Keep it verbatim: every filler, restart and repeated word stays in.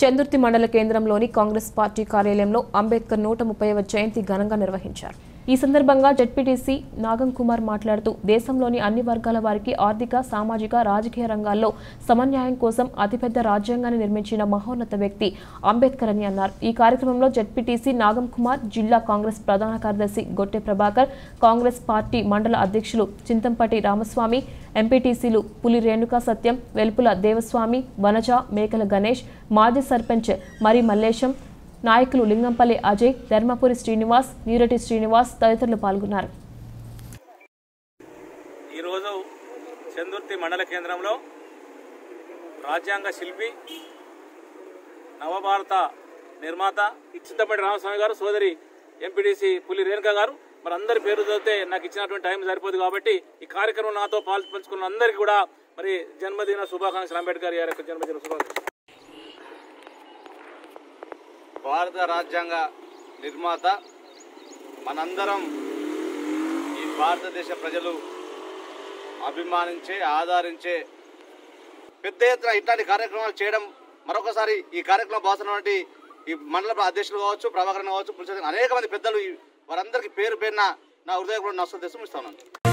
చందుర్తి మండల కేంద్రంలోని కాంగ్రెస్ పార్టీ కార్యాలయంలో అంబేద్కర్ నూట ముప్పైవ జయంతి ఘనంగా నిర్వహించారు. ఈ సందర్భంగా జెడ్పీటీసీ నాగం కుమార్ మాట్లాడుతూ దేశంలోని అన్ని వర్గాల వారికి ఆర్థిక, సామాజిక, రాజకీయ రంగాల్లో సమన్యాయం కోసం అతిపెద్ద రాజ్యాంగాన్ని నిర్మించిన మహోన్నత వ్యక్తి అంబేద్కర్ అని అన్నారు. ఈ కార్యక్రమంలో జెడ్పీటీసీ నాగం కుమార్, జిల్లా కాంగ్రెస్ ప్రధాన కార్యదర్శి గొట్టె ప్రభాకర్, కాంగ్రెస్ పార్టీ మండల అధ్యక్షులు చింతంపటి రామస్వామి, ఎంపీటీసీలు పులి రేణుకా సత్యం, వెల్పుల దేవస్వామి, వనజ, మేకల గణేష్, మాజీ సర్పంచ్ మరి మల్లేశం, నాయకులు లింగంపల్లి అజయ్, ధర్మపురి శ్రీనివాస్, నీరటి శ్రీనివాస్ తదితరులు పాల్గొన్నారు. ఈరోజు చందుర్తి మండల కేంద్రంలో రాజ్యాంగ శిల్పి, నవభారత నిర్మాత చింతపల్లి రామస్వామి గారు, సోదరి ఎంపీటీసీ పులి రేణుకా గారు, మరి అందరి పేరు చదివితే నాకు ఇచ్చినటువంటి టైం సరిపోదు కాబట్టి ఈ కార్యక్రమం నాతో పాలు పంచుకున్న అందరికీ కూడా మరి జన్మదిన శుభాకాంక్షలు. అంబేద్కర్ గారి యొక్క జన్మదిన శుభాకాంక్షలు. భారత రాజ్యాంగ నిర్మాత, మనందరం ఈ భారతదేశ ప్రజలు అభిమానించే, ఆదరించే పెద్ద ఎత్తున ఇట్లాంటి కార్యక్రమాలు చేయడం మరొకసారి ఈ కార్యక్రమం బాగున్నటువంటి ఈ మండల అధ్యక్షులు కావచ్చు, ప్రభాకరన్ కావచ్చు, పులిసె అనేక మంది పెద్దలు వారందరికీ పేరు పేరున నా హృదయపూర్వక నమస్కారం తెలుసు.